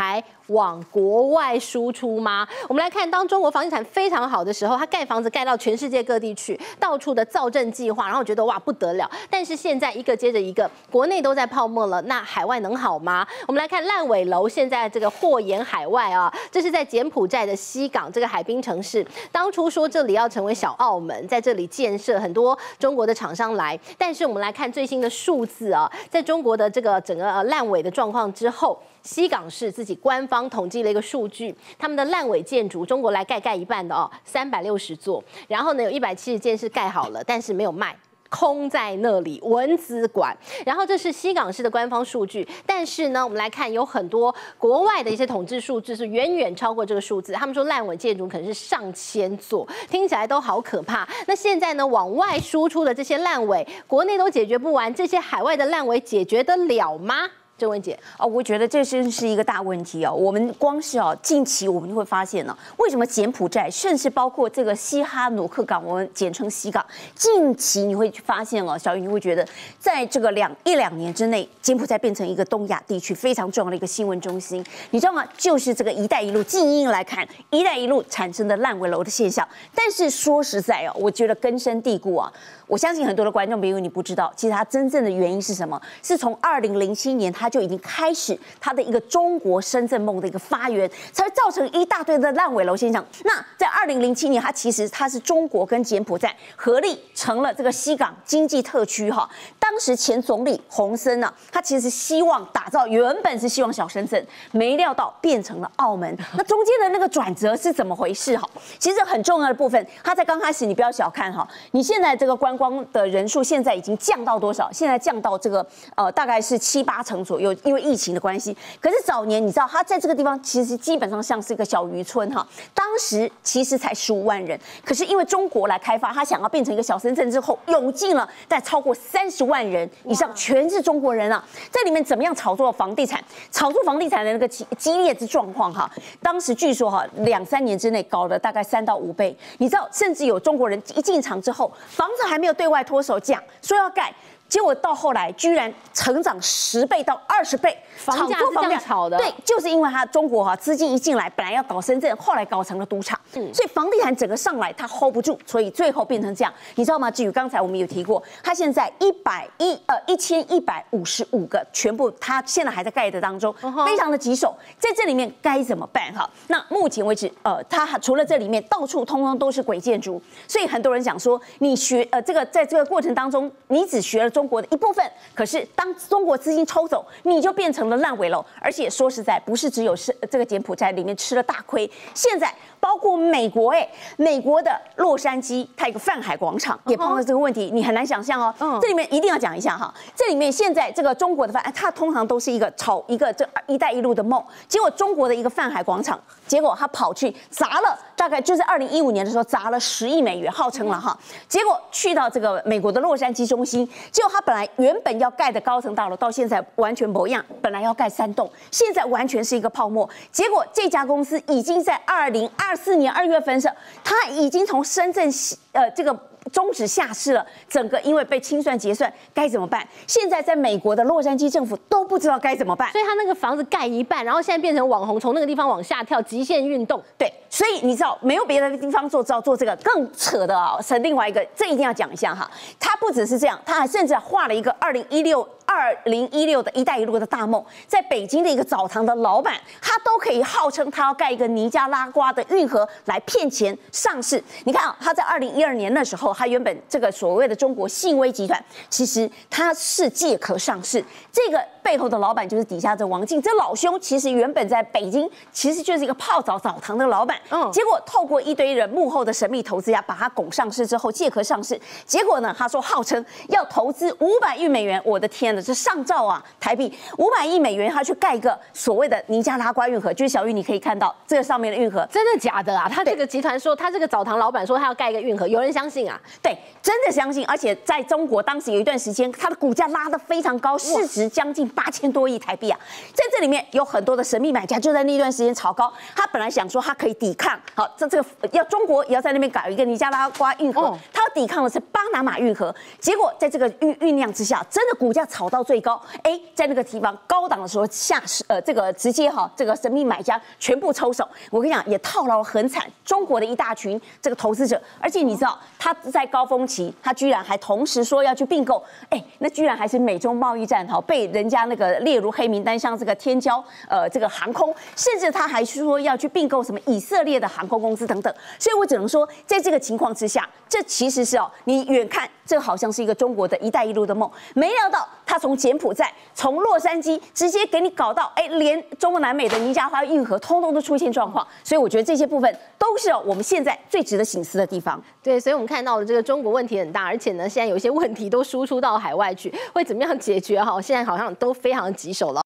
往国外输出吗？我们来看，当中国房地产非常好的时候，它盖房子盖到全世界各地去，到处的造镇计划，然后觉得哇不得了。但是现在一个接着一个，国内都在泡沫了，那海外能好吗？我们来看烂尾楼，现在这个货延海外啊，这是在柬埔寨的西港这个海滨城市，当初说这里要成为小澳门，在这里建设很多中国的厂商来，但是我们来看最新的数字啊，在中国的这个整个烂尾的状况之后。西港市自己官方统计了一个数据，他们的烂尾建筑，中国来盖盖一半的哦，三百六十座，然后呢有一百七十件是盖好了，但是没有卖。空在那里，文资馆。然后这是西港市的官方数据，但是呢，我们来看有很多国外的一些统计数字是远远超过这个数字。他们说烂尾建筑可能是上千座，听起来都好可怕。那现在呢，往外输出的这些烂尾，国内都解决不完，这些海外的烂尾解决得了吗？郑文姐， 哦，我觉得这真是一个大问题哦。我们光是哦，近期我们就会发现呢、哦，为什么柬埔寨，甚至包括这个西哈努克港，我们简称西港，近期你会发现哦，小雨你会觉得，在这个两一两年之内，柬埔寨变成一个东亚地区非常重要的一个新闻中心。你知道吗？就是这个“一带一路”近因来看，“一带一路”产生的烂尾楼的现象。但是说实在哦，我觉得根深蒂固啊。我相信很多的观众朋友你不知道，其实它真正的原因是什么？是从二零零七年它就已经开始它的一个中国深圳梦的一个发源，才会造成一大堆的烂尾楼现象。那在二零零七年，它其实它是中国跟柬埔寨合力成了这个西港经济特区哈。当时前总理洪森呢，他其实希望打造，原本是希望小深圳，没料到变成了澳门。那中间的那个转折是怎么回事哈？其实很重要的部分，它在刚开始你不要小看哈，你现在这个观光的人数现在已经降到多少？现在降到这个呃大概是七八成左右，因为疫情的关系。可是早年你知道，它在这个地方其实基本上像是一个小渔村哈，当时其实才十五万人，可是因为中国来开发，它想要变成一个小深圳之后，涌进了但超过三十万人以上，全是中国人啊，在里面怎么样炒作房地产？炒作房地产的那个激激烈之状况哈，当时据说哈两三年之内搞了大概三到五倍，你知道，甚至有中国人一进场之后，房子还没有对外脱手讲说要盖，结果到后来居然成长十倍到二十倍， 房价是这样炒的。 对，就是因为它中国哈资金一进来，本来要搞深圳，后来搞成了赌场，嗯，所以房地产整个上来它 hold 不住，所以最后变成这样，你知道吗？至于刚才我们有提过，它现在一百一呃一千一百五十五个，全部它现在还在盖的当中，非常的棘手，在这里面该怎么办哈？那目前为止，呃，它除了这里面到处通通都是鬼建筑，所以很多人讲说，你学呃这个在这个过程当中，你只学了中国的一部分，可是当中国资金抽走，你就变成了烂尾楼。而且说实在，不是只有是这个柬埔寨里面吃了大亏，现在包括美国，哎，美国的洛杉矶，它有个泛海广场也碰到这个问题，你很难想象哦。嗯，这里面一定要讲一下哈，这里面现在这个中国的泛，它通常都是一个炒一个这“一带一路”的梦，结果中国的一个泛海广场，结果他跑去砸了，大概就是二零一五年的时候砸了十亿美元，号称了哈，结果去到这个美国的洛杉矶中心，结果他本来原本要盖的高层大楼，到现在完全不一样，本来要盖三栋，现在完全是一个泡沫。结果这家公司已经在二零二四年二月份时，它已经从深圳呃这个终止下市了，整个因为被清算结算，该怎么办？现在在美国的洛杉矶政府都不知道该怎么办， 所以他那个房子盖一半，然后现在变成网红，从那个地方往下跳，极限运动。 对，所以你知道没有别的地方做，知道做这个更扯的啊、哦，是另外一个，这一定要讲一下哈。他不只是这样，他还甚至画了一个二零一六。二零一六的一带一路的大梦，在北京的一个澡堂的老板，他都可以号称他要盖一个尼加拉瓜的运河来骗钱上市。你看啊，他在二零一二年的时候，他原本这个所谓的中国信威集团，其实他是借壳上市，这个背后的老板就是底下这王进，这老兄其实原本在北京其实就是一个泡澡澡堂的老板，嗯，结果透过一堆人幕后的神秘投资家把他拱上市之后借壳上市，结果呢，他说号称要投资五百亿美元，我的天哪！这上兆啊，台币五百亿美元，他去盖一个所谓的尼加拉瓜运河，就是小玉你可以看到这个上面的运河， 真的假的啊？他这个集团说，他这个澡堂老板说他要盖一个运河，有人相信啊？ 对，真的相信，而且在中国当时有一段时间，它的股价拉得非常高，市值将近八千多亿台币啊，在这里面有很多的神秘买家就在那段时间炒高，他本来想说他可以抵抗，好，这这个要中国也要在那边搞一个尼加拉瓜运河，他要抵抗的是巴拿马运河，结果在这个酝酝酿之下，真的股价炒炒到最高，哎，在那个地方高档的时候下呃这个直接哈这个神秘买家全部抽手，我跟你讲也套牢很惨，中国的一大群这个投资者，而且你知道他在高峰期，他居然还同时说要去并购，哎，那居然还是美中贸易战哈被人家那个列入黑名单，像这个天骄呃这个航空，甚至他还说要去并购什么以色列的航空公司等等，所以我只能说，在这个情况之下，这其实是哦，你远看这好像是一个中国的一带一路的梦，没料到他从柬埔寨、从洛杉矶直接给你搞到，哎，连中国南美的尼加拉运河通通都出现状况，所以我觉得这些部分都是哦我们现在最值得省思的地方。 对，所以我们看到了这个中国问题很大，而且呢，现在有一些问题都输出到海外去，会怎么样解决？哈，现在好像都非常棘手了。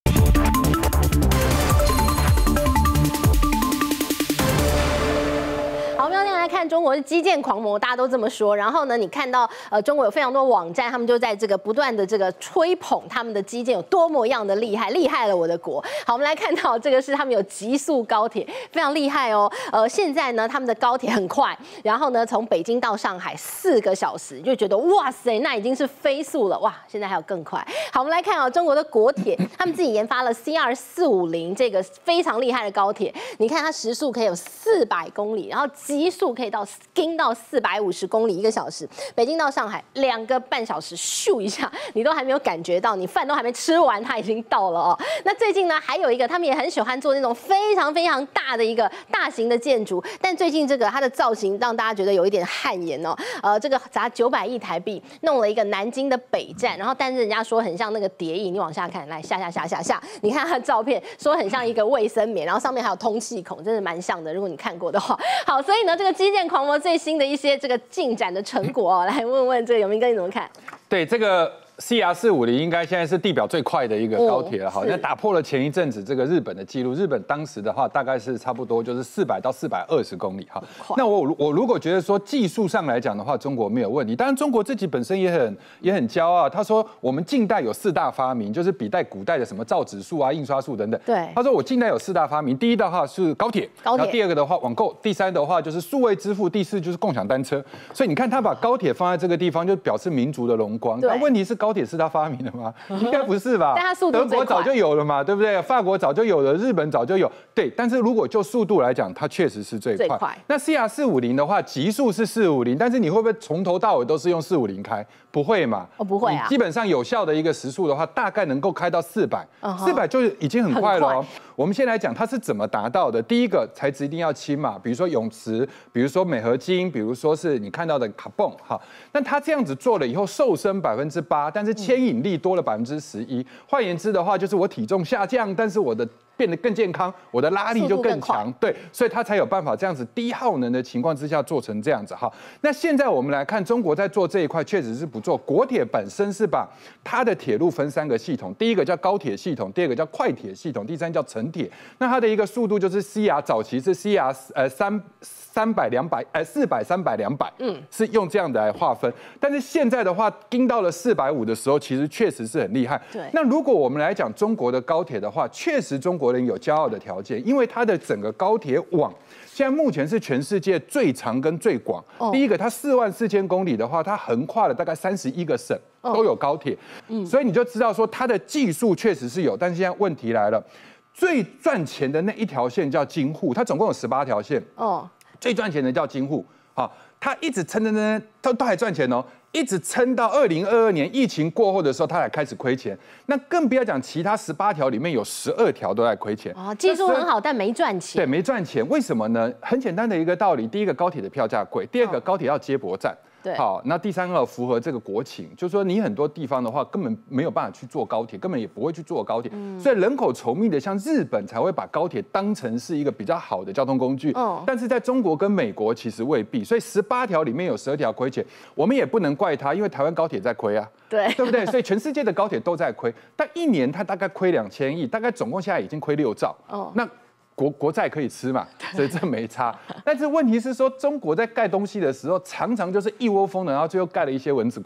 好，我们来看中国是基建狂魔，大家都这么说。然后呢，你看到呃，中国有非常多网站，他们就在这个不断的这个吹捧他们的基建有多么样的厉害，厉害了我的国。好，我们来看到这个是他们有极速高铁，非常厉害哦。呃，现在呢，他们的高铁很快，然后呢，从北京到上海四个小时，就觉得哇塞，那已经是飞速了哇！现在还有更快。好，我们来看啊、哦，中国的国铁，他们自己研发了 C R 四五零这个非常厉害的高铁，你看它时速可以有四百公里，然后极速可以到跟到四百五十公里一个小时，北京到上海两个半小时，咻一下，你都还没有感觉到，你饭都还没吃完，它已经到了哦。那最近呢，还有一个他们也很喜欢做那种非常非常大的一个大型的建筑，但最近这个它的造型让大家觉得有一点汗颜哦。呃，这个砸九百亿台币弄了一个南京的北站，然后但是人家说很像那个谍影，你往下看，来下下下下下，你看它的照片，说很像一个卫生棉，然后上面还有通气孔，真的蛮像的。如果你看过的话，好，所以呢，这个基建狂魔最新的一些这个进展的成果哦，来问问这个永明哥你怎么看？ 对这个。C R 四五零应该现在是地表最快的一个高铁了，好，那打破了前一阵子这个日本的记录。日本当时的话大概是差不多就是四百到四百二十公里，哈。那我我如果觉得说技术上来讲的话，中国没有问题。当然，中国自己本身也很也很骄傲。他说我们近代有四大发明，就是比代古代的什么造纸术啊、印刷术等等。 对， 他说我近代有四大发明，第一的话是高铁， 高铁， 然后第二个的话网购，第三的话就是数位支付，第四就是共享单车。所以你看他把高铁放在这个地方，就表示民族的荣光。那问题是高铁是他发明的吗？应该不是吧？ 但它速度德国早就有了嘛，对不对？法国早就有了，日本早就有。对，但是如果就速度来讲，它确实是最快。最快。那 C R 四五零的话，极速是四五零，但是你会不会从头到尾都是用四五零开？不会嘛？ 哦，不会啊。 基本上有效的一个时速的话，大概能够开到四百，四百就已经很快了哦。我们先来讲它是怎么达到的。第一个材质一定要轻嘛，比如说泳池，比如说镁合金，比如说是你看到的卡泵哈。那它这样子做了以后，瘦身百分之八，但是牵引力多了百分之十一。换言之的话，就是我体重下降，但是我的变得更健康，我的拉力就更强，对，所以它才有办法这样子低耗能的情况之下做成这样子哈。那现在我们来看，中国在做这一块确实是不错。国铁本身是把它的铁路分三个系统，第一个叫高铁系统，第二个叫快铁系统，第三叫城铁。那它的一个速度就是 C R 早期是 C R 呃三三百两百呃四百三百两百，嗯，是用这样的来划分。但是现在的话，盯到了四百五的时候，其实确实是很厉害。 对。 那如果我们来讲中国的高铁的话，确实中国人有骄傲的条件，因为它的整个高铁网现在目前是全世界最长跟最广。哦、第一个，它四万四千公里的话，它横跨了大概三十一个省都有高铁，嗯，所以你就知道说它的技术确实是有。但是现在问题来了，最赚钱的那一条线叫京沪，它总共有十八条线。哦，最赚钱的叫京沪，好，它一直撑撑撑，都都还赚钱哦。一直撑到二零二二年疫情过后的时候，它才开始亏钱。那更不要讲其他十八条里面有十二条都在亏钱。 哦，技术很好，但没赚钱。 对，没赚钱，为什么呢？很简单的一个道理，第一个高铁的票价贵，第二个高铁要接驳站。 对， 好，那第三个符合这个国情，就是说你很多地方的话根本没有办法去坐高铁，根本也不会去坐高铁，嗯、所以人口稠密的像日本才会把高铁当成是一个比较好的交通工具。哦，但是在中国跟美国其实未必，所以十八条里面有十二条亏钱，我们也不能怪他，因为台湾高铁在亏啊， 对， 对不对？所以全世界的高铁都在亏，但一年它大概亏两千亿，大概总共现在已经亏六兆。哦，那。国国债可以吃嘛，所以这没差。但是问题是说，中国在盖东西的时候，常常就是一窝蜂的，然后最后盖了一些蚊子馆。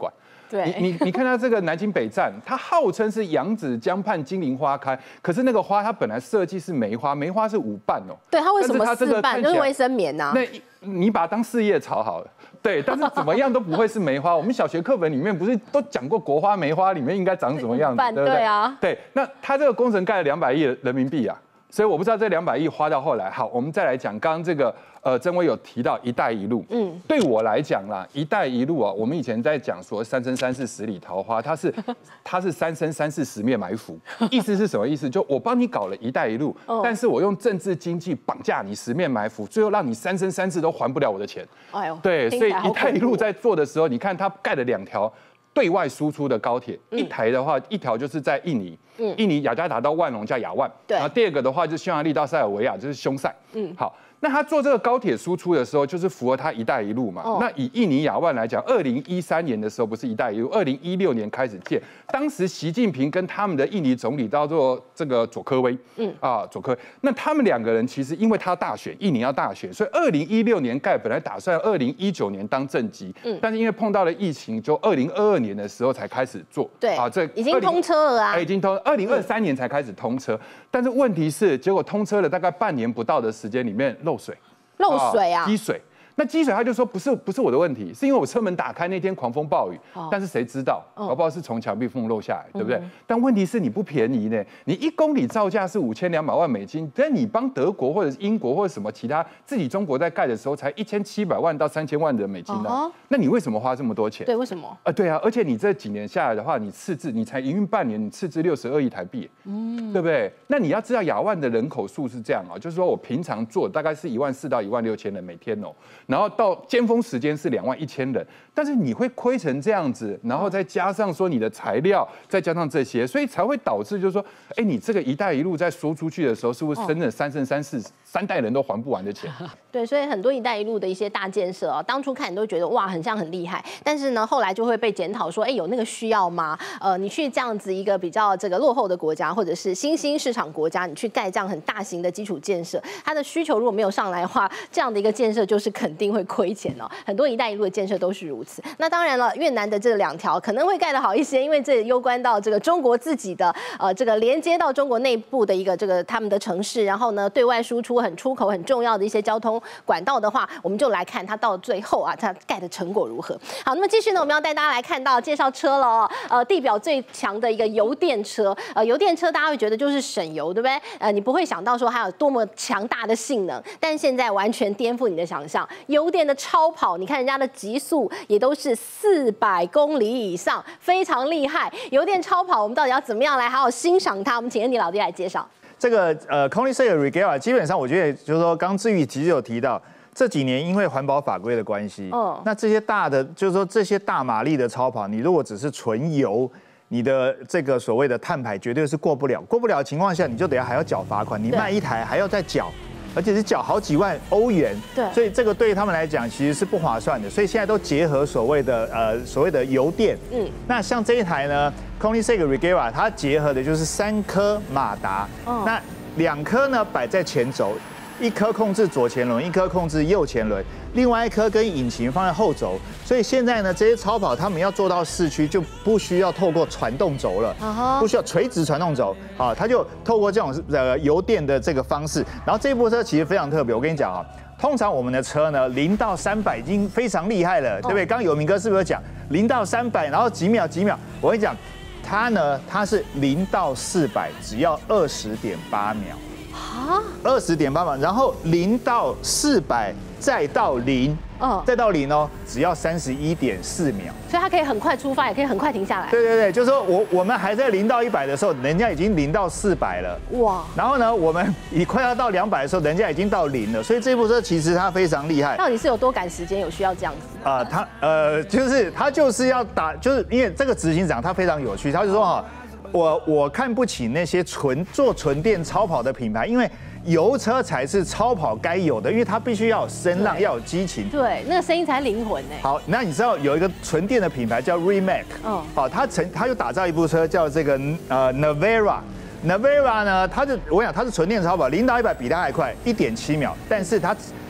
对， 你你你看它这个南京北站，它号称是扬子江畔金陵花开，可是那个花它本来设计是梅花，梅花是五瓣哦。 对，它为什么四瓣？就是卫生棉呐。 那你把它当四叶草好了。对，但是怎么样都不会是梅花。我们小学课本里面不是都讲过国花梅花里面应该长什么样子，对不对？ 对啊。 对，那它这个工程盖了两百亿人民币啊，所以我不知道这两百亿花到后来。好，我们再来讲刚刚这个。呃，曾威有提到“一带一路”，嗯，对我来讲啦，“一带一路”啊，我们以前在讲说“三生三世十里桃花”，它是它是三生三世十面埋伏，意思是什么意思？就我帮你搞了一带一路，哦、但是我用政治经济绑架你十面埋伏，最后让你三生三世都还不了我的钱。哎呦，对，所以“一带一路”在做的时候，你看它盖了两条对外输出的高铁，嗯、一台的话，一条就是在印尼，嗯、印尼雅加达到万隆叫雅万，对，然后第二个的话就是匈牙利到塞尔维亚，就是匈塞，嗯，好。那他做这个高铁输出的时候，就是符合他“一带一路”嘛。哦、那以印尼雅万来讲，二零一三年的时候不是“一带一路”，二零一六年开始建。当时习近平跟他们的印尼总理叫做这个佐科威，嗯啊佐科威。那他们两个人其实因为他大选，印尼要大选，所以二零一六年盖，本来打算二零一九年当正极，嗯，但是因为碰到了疫情，就二零二二年的时候才开始做。 对啊，这已经通车了啊， 已经通，二零二三年才开始通车。但是问题是，结果通车了大概半年不到的时间里面漏水。 漏水啊， 积水。那积水他就说不是不是我的问题，是因为我车门打开那天狂风暴雨，哦、但是谁知道，搞不好是从墙壁缝漏下来，对不对？嗯、但问题是你不便宜呢，你一公里造价是五千两百万美金，但你帮德国或者是英国或者什么其他自己中国在盖的时候才一千七百万到三千万的美金呢、啊？哦、那你为什么花这么多钱？ 对，为什么？ 啊，对啊，而且你这几年下来的话，你赤字你才营运半年，你赤字六十二亿台币，嗯，对不对？那你要知道雅万的人口数是这样啊，就是说我平常做大概是一万四到一万六千人每天哦，然后到尖峰时间是两万一千人，但是你会亏成这样子，然后再加上说你的材料，再加上这些，所以才会导致就是说，哎，你这个“一带一路”在说出去的时候，是不是真的三生三世三代人都还不完的钱？ 对，所以很多“一带一路”的一些大建设啊，当初看你都觉得哇，很像很厉害，但是呢，后来就会被检讨说，哎，有那个需要吗？呃，你去这样子一个比较这个落后的国家，或者是新兴市场国家，你去盖这样很大型的基础建设，它的需求如果没有上来的话，这样的一个建设就是肯定会亏钱。很多“一带一路”的建设都是如此。那当然了，越南的这两条可能会盖得好一些，因为这攸关到这个中国自己的呃这个连接到中国内部的一个这个他们的城市，然后呢对外输出很出口很重要的一些交通管道的话，我们就来看它到最后啊，它盖的成果如何。好，那么继续呢，我们要带大家来看到介绍车了哦。呃，地表最强的一个油电车，呃，油电车大家会觉得就是省油，对不对？呃，你不会想到说它有多么强大的性能，但现在完全颠覆你的想象，油电的超跑，你看人家的极速也都是四百公里以上，非常厉害。油电超跑，我们到底要怎么样来好好欣赏它？我们请恩迪老弟来介绍。 这个呃 Koenigsegg Regera 基本上我觉得就是说，刚志玉其实有提到，这几年因为环保法规的关系，哦，那这些大的就是说这些大马力的超跑，你如果只是纯油，你的这个所谓的碳排绝对是过不了，过不了的情况下，你就等下还要缴罚款，你卖一台还要再缴。而且是缴好几万欧元，对，所以这个对他们来讲其实是不划算的。所以现在都结合所谓的呃所谓的油电，嗯，那像这一台呢 ，Koenigsegg Regera 它结合的就是三颗马达，哦，那两颗呢摆在前轴，一颗控制左前轮，一颗控制右前轮，另外一颗跟引擎放在后轴。所以现在呢，这些超跑他们要做到市区，就不需要透过传动轴了， uh-huh. 不需要垂直传动轴啊，它就透过这种呃油电的这个方式。然后这部车其实非常特别，我跟你讲啊，通常我们的车呢，零到三百已经非常厉害了，对不对？刚刚有明哥是不是有讲零到三百，然后几秒几秒？我跟你讲，它呢，它是零到四百只要二十点八秒。啊，二十点八秒，然后零到四百，再到零，嗯，再到零哦，只要三十一点四秒， 所以它可以很快出发，也可以很快停下来。 对对对，就是说我我们还在零到一百的时候，人家已经零到四百了，哇！然后呢，我们已快要到两百的时候，人家已经到零了，所以这部车其实它非常厉害。 到底是有多赶时间，有需要这样子？ 啊、呃，它呃，就是它就是要打，就是因为这个执行长他非常有趣，他就说哈。我我看不起那些纯做纯电超跑的品牌，因为油车才是超跑该有的，因为它必须要有声浪，要有激情， 对，那个声音才灵魂呢。 好，那你知道有一个纯电的品牌叫 Rimac， 嗯，好，它曾它就打造一部车叫这个呃 Navara。Navara 呢，它就我想它是纯电超跑，零到一百比它还快，一点七秒，但是它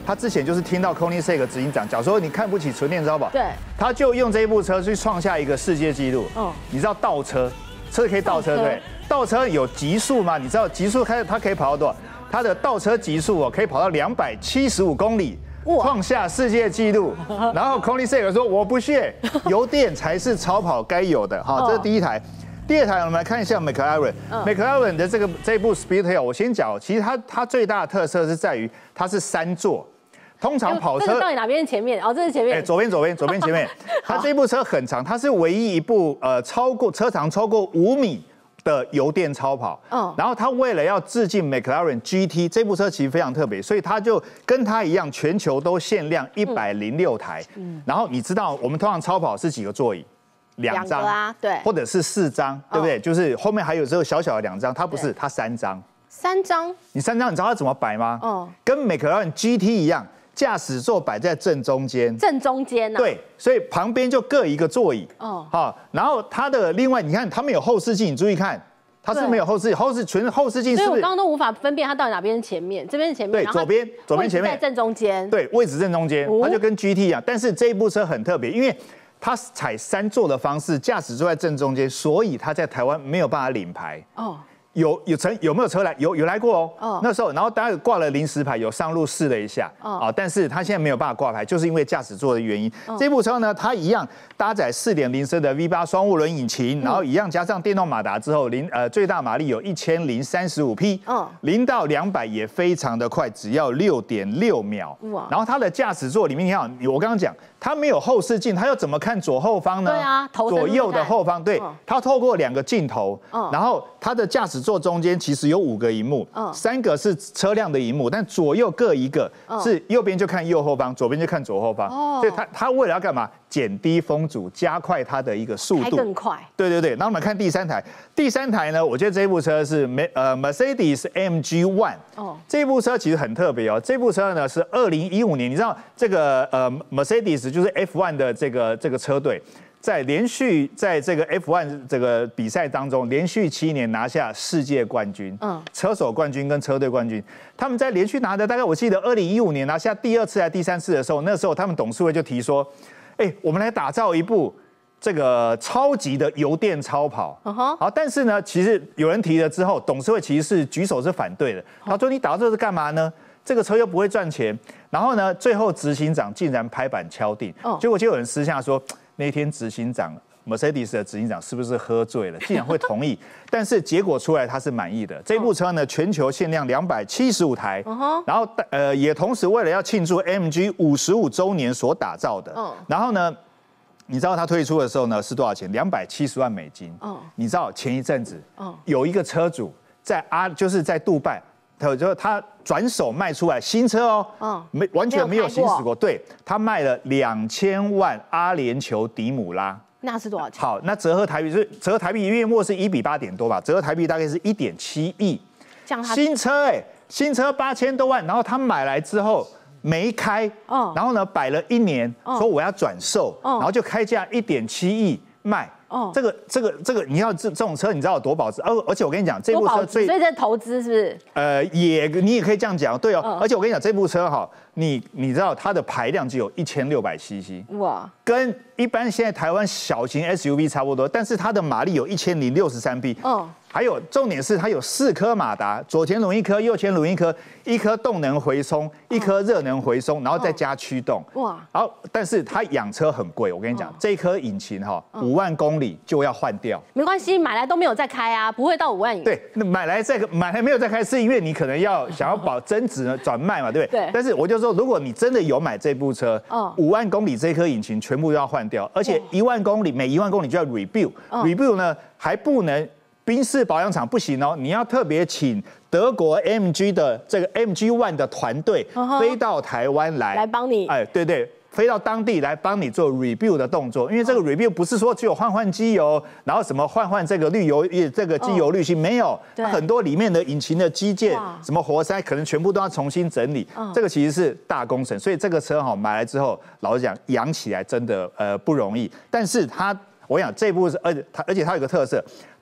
他之前就是听到 Koenigsegg 执行长讲说你看不起纯电超跑， 对， 他就用这一部车去创下一个世界纪录。哦，你知道倒车，车可以倒车对，倒车有极速吗？你知道极速开它可以跑到多少？它的倒车极速哦可以跑到两百七十五公里。创下世界纪录，然后 Koenigsegg 说我不屑，油电才是超跑该有的。好，这是第一台。第二台我们来看一下 McLaren。McLaren 的这个这部 Speedtail， 我先讲，其实它它最大的特色是在于它是三座。通常跑车到底哪边是前面？哦，这是前面。 哎，左边左边左边前面。它这部车很长，它是唯一一部呃超过车长超过五米的油电超跑，嗯，然后他为了要致敬 McLaren G T 这部车其实非常特别，所以他就跟他一样，全球都限量一百零六台。嗯，然后你知道我们通常超跑是几个座椅？两张啊，对， 或者是四张，对不对？就是后面还有这个小小的两张，它不是，它三张。 三张？ 你三张，你知道它怎么摆吗？哦，跟 McLaren G T 一样。驾驶座摆在正中间， 正中间呢？ 对，所以旁边就各一个座椅。哦，好，然后它的另外，你看它们有后视镜，你注意看，它是没有后视镜，后视纯后视镜是不是？ 所以我刚刚都无法分辨它到底哪边是前面，这边是前面， 对，左边左边前面在正中间， 对，位置正中间，它就跟 G T 一样，但是这一部车很特别，因为它采三座的方式，驾驶座在正中间，所以它在台湾没有办法领牌。哦。有有车有没有车来？有有来过哦。哦。那时候，然后当然挂了临时牌，有上路试了一下。哦。啊，但是他现在没有办法挂牌，就是因为驾驶座的原因。哦。这部车呢，它一样搭载四点零升的 V 八 双涡轮引擎，然后一样加上电动马达之后，零呃最大马力有一千零三十五匹。哦。零到两百也非常的快，只要六点六秒。哇。然后它的驾驶座里面，你看，我刚刚讲，它没有后视镜，它要怎么看左后方呢？ 对啊，头左右的后方，对，它透过两个镜头，然后它的驾驶座中间其实有五个萤幕，三个是车辆的萤幕，但左右各一个，是右边就看右后方，左边就看左后方，所以它它为了要干嘛？减低风阻，加快它的一个速度， 还更快。 对对对，那我们看第三台，第三台呢，我觉得这部车是美呃 Mercedes A M G One。哦，这部车其实很特别哦，这部车呢是二零一五年，你知道这个呃 Mercedes 就是 F 一 的这个这个车队。在连续在这个 F 一 这个比赛当中，连续七年拿下世界冠军，嗯，车手冠军跟车队冠军，他们在连续拿的大概我记得二零一五年拿下第二次还第三次的时候，那时候他们董事会就提说，哎，我们来打造一部这个超级的油电超跑，嗯哼，好，但是呢，其实有人提了之后，董事会其实是举手是反对的，他说你打造这是干嘛呢？这个车又不会赚钱，然后呢，最后执行长竟然拍板敲定，结果就有人私下说。那天执行长 Mercedes 的执行长是不是喝醉了？竟然会同意，但是结果出来他是满意的。这部车呢，全球限量两百七十五台，然后呃也同时为了要庆祝 A M G 五十五周年所打造的。然后呢，你知道它推出的时候呢是多少钱？两百七十万美金。你知道前一阵子有一个车主在阿就是在杜拜。他就他转手卖出来新车哦，嗯，没完全没有行驶过，对，他卖了两千万阿联酋迪姆拉， 那是多少钱？ 好，那折合台币就是折合台币，因为末是一比八点多吧，折合台币大概是一点七亿。新车哎、欸，新车八千多万，然后他买来之后没开，哦，然后呢摆了一年，哦、说我要转售，哦、然后就开价一点七亿卖。哦，这个这个这个，你要这这种车，你知道有多保值？而而且我跟你讲，这部车最所以这投资是不是？ 呃，也你也可以这样讲，对哦。嗯、而且我跟你讲，这部车哈，你你知道它的排量只有一千六百 C C， 哇，跟一般现在台湾小型 S U V 差不多，但是它的马力有一千零六十三匹。嗯。还有重点是它有四颗马达，左前轮一颗，右前轮一颗，一颗动能回松，一颗热能回松，然后再加驱动。哇！然后但是它养车很贵，我跟你讲，这一颗引擎哈，五万公里就要换掉。 没关系，买来都没有再开啊，不会到五万以。 对，那买来再买来没有再开，是因为你可能要想要保增值呢转卖嘛，对不对？对。但是我就说，如果你真的有买这部车，五万公里这颗引擎全部都要换掉，而且一万公里每一万公里就要 rebuild，rebuild 呢还不能。宾士保养厂不行哦，你要特别请德国 A M G 的这个 A M G One 的团队飞到台湾来， 来帮你。 哎，对对，飞到当地来帮你做 rebuild 的动作，因为这个 rebuild 不是说只有换换机油，然后什么换换这个滤油这个机油滤芯，没有，很多里面的引擎的机件、什么活塞，可能全部都要重新整理。这个其实是大工程，所以这个车哈买来之后，老实讲养起来真的呃不容易，但是它。我想这部是，而且它而且它有个特色，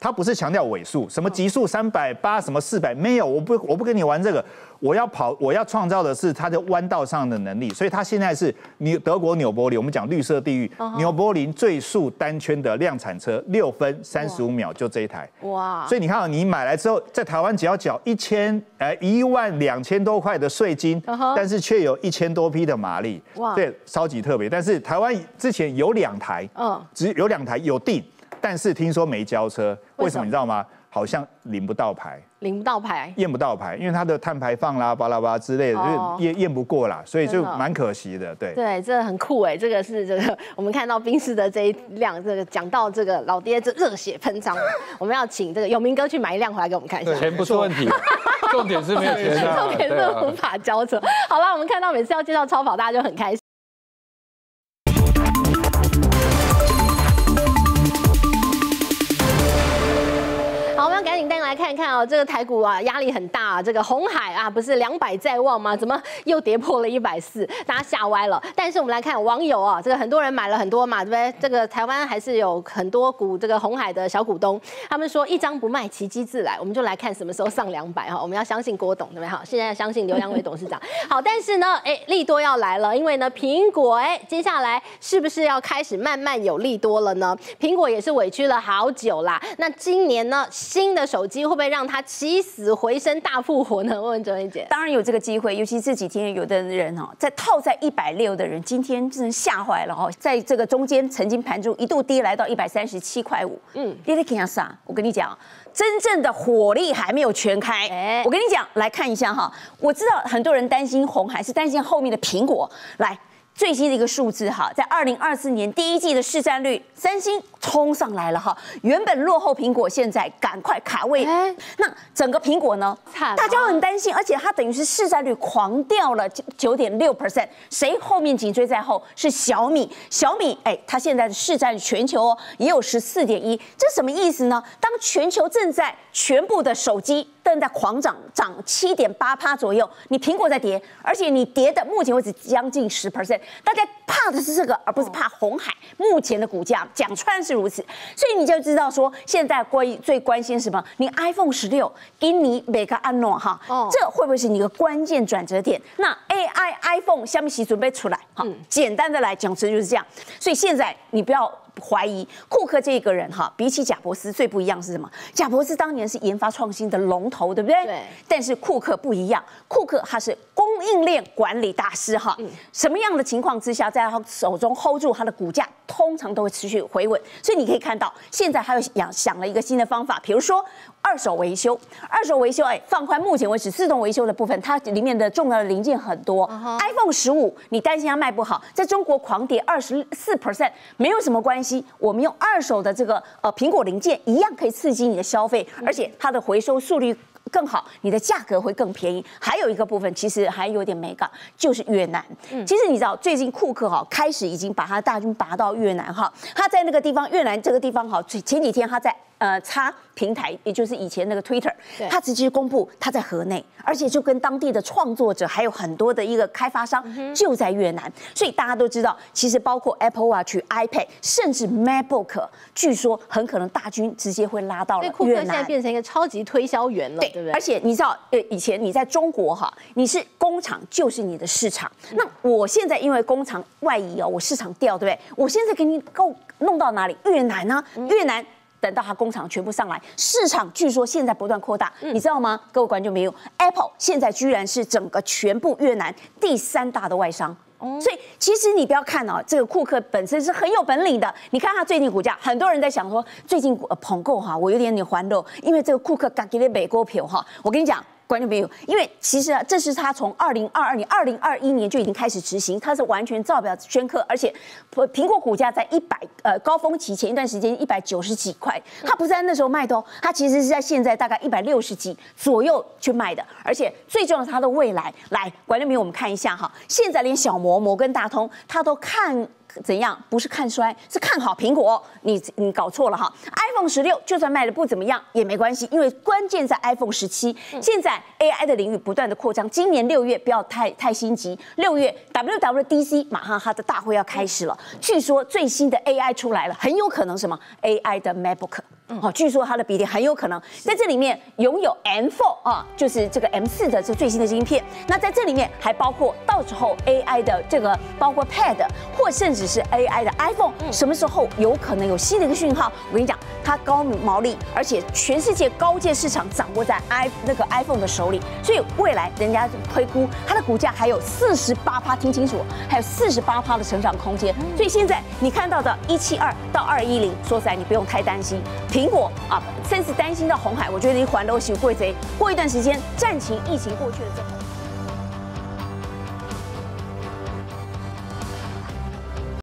它不是强调尾数，什么极速三百八，什么四百，没有，我不我不跟你玩这个。我要跑，我要创造的是它的弯道上的能力，所以它现在是你德国纽柏林，我们讲绿色地狱，纽柏林最速单圈的量产车，六分三十五秒就这一台，哇！所以你看，你买来之后，在台湾只要缴一千呃一万两千多块的税金，但是却有一千多匹的马力，哇，对，超级特别。但是台湾之前有两台，嗯，只有两台有订，但是听说没交车，为什么你知道吗？好像领不到牌， 领不到牌， 验不到牌，因为它的碳排放啦、巴拉巴拉之类的，就验验不过啦，所以就蛮可惜的。对对，这很酷哎，这个是这个我们看到宾士的这一辆，这个讲到这个老爹这热血喷张，我们要请这个永明哥去买一辆回来给我们看一下。 钱不是问题，重点是没有钱啊， 重点是无法交车。好了，我们看到每次要介绍超跑，大家就很开心。好，我们要赶紧带来看看哦，这个台股啊压力很大啊，这个鸿海啊不是两百在望吗？怎么又跌破了一百四，大家吓歪了。但是我们来看网友啊，这个很多人买了很多嘛，对不对？这个台湾还是有很多股这个鸿海的小股东，他们说一张不卖，奇迹自来。我们就来看什么时候上两百哈，我们要相信郭董，对不对？好，现在相信刘扬伟董事长。好，但是呢，哎，利多要来了，因为呢，苹果哎，接下来是不是要开始慢慢有利多了呢？苹果也是委屈了好久啦，那今年呢？新的手机会不会让它起死回生大复活呢？问问周一姐， 当然有这个机会，尤其这几天有的人哈，在套在一百六的人，今天真的吓坏了哈，在这个中间曾经盘中一度跌来到一百三十七块五，嗯，跌在干啥？我跟你讲，真正的火力还没有全开。哎，我跟你讲，来看一下哈，我知道很多人担心鸿海，是担心后面的苹果，来。最新的一个数字哈，在二零二四年第一季的市占率，三星冲上来了哈，原本落后苹果，现在赶快卡位。欸、那整个苹果呢，大家很担心，而且它等于是市占率狂掉了九点六 percent， 谁后面紧追在后？是小米。小米哎，它现在的市占全球哦也有十四点一，这什么意思呢？当全球正在全部的手机正在狂涨，涨七点八趴左右，你苹果在跌，而且你跌的目前为止将近十 percent。大家怕的是这个，而不是怕鸿海目前的股价，讲穿是如此，所以你就知道说，现在关最关心什么？你 iPhone 十六给你每个安诺哈，哦、这会不会是你的关键转折点？那 A I iPhone 下面期准备出来，哈、嗯，简单的来讲，这就是这样。所以现在你不要怀疑库克这个人哈，比起贾伯斯最不一样是什么？贾伯斯当年是研发创新的龙头，对不对？对。但是库克不一样，库克他是供应链管理大师哈。嗯、什么样的情况之下，在他手中 hold 住他的股价，通常都会持续回稳。所以你可以看到，现在他又想想了一个新的方法，比如说二手维修。二手维修，哎，放宽目前为止自动维修的部分，它里面的重要的零件很多。Uh huh. iPhone 十五，你担心它卖不好，在中国狂跌二十四 percent， 没有什么关系。我们用二手的这个呃苹果零件一样可以刺激你的消费，而且它的回收速率更好，你的价格会更便宜。还有一个部分其实还有点美感，就是越南。嗯、其实你知道，最近库克哈开始已经把他的大军拔到越南哈，他在那个地方越南这个地方哈，前几天他在呃插平台，也就是以前那个 Twitter， 他直接公布他在河内，而且就跟当地的创作者还有很多的一个开发商就在越南，所以大家都知道，其实包括 Apple Watch、iPad， 甚至 MacBook， 据说很可能大军直接会拉到了越南。所以库克现在变成一个超级推销员了，对不对？ 而且你知道，呃，以前你在中国哈，你是工厂就是你的市场。那我现在因为工厂外移哦，我市场掉，对不对？我现在给你够弄到哪里？越南呢？越南。等到它工厂全部上来，市场据说现在不断扩大，嗯、你知道吗？各位观众朋友 ，Apple 现在居然是整个全部越南第三大的外商。哦、所以其实你不要看哦，这个库克本身是很有本领的。你看他最近股价，很多人在想说，最近呃捧够哈，我有点点欢乐，因为这个库克刚给的美国票哈，我跟你讲。观众朋友，因为其实啊，这是他从二零二二年、二零二一年就已经开始执行，他是完全照表宣科，而且苹果股价在一百呃高峰期前一段时间一百九十几块，他不是在那时候卖的哦，他其实是在现在大概一百六十几左右去卖的，而且最重要的是他的未来。来，观众朋友，我们看一下哈，现在连小摩、摩根大通，他都看。怎样？不是看衰，是看好苹果。你你搞错了哈 ！iPhone 十六就算卖的不怎么样也没关系，因为关键在 iPhone 十七。现在 A I 的领域不断的扩张，今年六月不要太太心急，六月 W W D C 马上它的大会要开始了。据说最新的 A I 出来了，很有可能什么 A I 的 MacBook。 好，据说它的比例很有可能在这里面拥有 M 四 啊，就是这个 M 四 的这最新的晶片。那在这里面还包括到时候 A I 的这个，包括 Pad 或甚至是 A I 的 iPhone， 什么时候有可能有新的一个讯号？我跟你讲，它高毛利，而且全世界高阶市场掌握在 i 那个 iPhone 的手里，所以未来人家推估它的股价还有四十八趴，听清楚，还有四十八趴的成长空间。所以现在你看到的一七二到二一零，说实在你不用太担心。苹果啊，甚至担心到鸿海，我觉得你缓都行贵贼。过一段时间，战情疫情过去了之后。